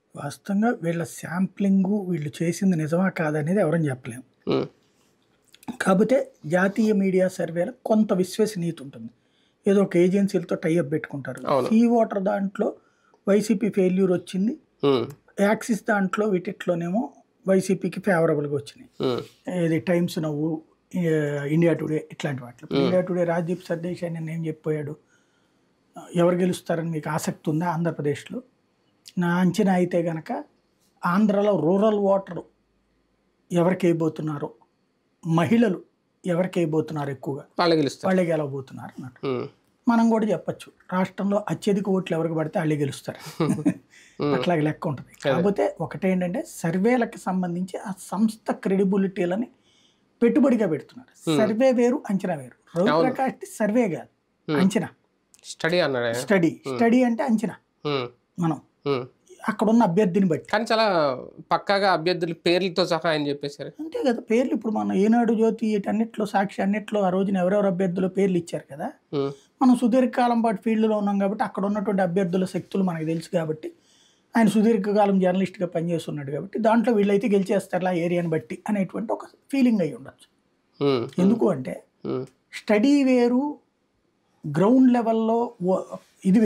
వాస్తవంగా వీళ్ళ శాంప్లింగు వీళ్ళు చేసింది నిజమా కాదనేది ఎవరని చెప్పలేము. ఉమ్, కాకపోతే జాతీయ మీడియా సర్వేలో కొంత విశ్వసనీయత ఉంటుంది. ఏదో ఒక ఏజెన్సీలతో టైఅప్ పెట్టుకుంటారు. అవును. సీ వాటర్ దాంట్లో వైసీపీ ఫెయిల్యూర్ వచ్చింది, ఉమ్, యాక్సిస్ దాంట్లో వీటిట్లోనేమో వైసీపీకి ఫేవరబుల్గా వచ్చినాయి. ఉమ్, ఇది టైమ్స్ నవ్వు, ఇండియా టుడే ఇట్లాంటి వాటిలో. ఇండియా టుడే రాజ్దీప్ సర్దేశాయ్ నిన్న ఏం చెప్పాడు, ఎవరు గెలుస్తారని మీకు ఆసక్తి ఉందా ఆంధ్రప్రదేశ్లో? నా అంచనా అయితే గనక ఆంధ్రలో రూరల్ ఓటర్ ఎవరికి వేయబోతున్నారో, మహిళలు ఎవరికి వేయబోతున్నారు ఎక్కువగా, వాళ్ళు గెలుస్తారు. వాళ్ళే గెలవబోతున్నారు అన్నట్టు. ఉమ్, మనం కూడా చెప్పచ్చు రాష్ట్రంలో అత్యధిక ఓట్లు ఎవరికి పడితే వాళ్ళే గెలుస్తారు. అట్లాగే లెక్క ఉంటుంది. కాకపోతే ఒకటేంటంటే సర్వేలకు సంబంధించి ఆ సంస్థ క్రెడిబిలిటీలని పెట్టుబడిగా పెడుతున్నారు. సర్వే వేరు, అంచనా వేరు. రవిప్రకాష్ సర్వే కాదు, అంచనా. స్టడీ అన్నాడు. స్టడీ అంటే అంచనా. మనం అక్కడున్న అభ్యర్థిని బట్టి. కానీ చాలా పక్కాగా అభ్యర్థుల పేర్లతో సహా ఆయన చెప్పేశారు. అంతే కదా, పేర్లు ఇప్పుడు మనం ఏనాడు జ్యోతి అన్నిట్లో, సాక్షి అన్నిట్లో ఆ రోజున ఎవరెవరు అభ్యర్థుల పేర్లు ఇచ్చారు కదా. మనం సుదీర్ఘకాలం పాటు ఫీల్డ్లో ఉన్నాం కాబట్టి అక్కడ ఉన్నటువంటి అభ్యర్థుల శక్తులు మనకు తెలుసు కాబట్టి, ఆయన సుదీర్ఘకాలం జర్నలిస్ట్గా పనిచేస్తున్నాడు కాబట్టి దాంట్లో వీళ్ళైతే గెలిచేస్తారు ఆ ఏరియాని బట్టి అనేటువంటి ఒక ఫీలింగ్ అయి ఉండొచ్చు. ఎందుకు అంటే స్టడీ వేరు, గ్రౌండ్ లెవెల్లో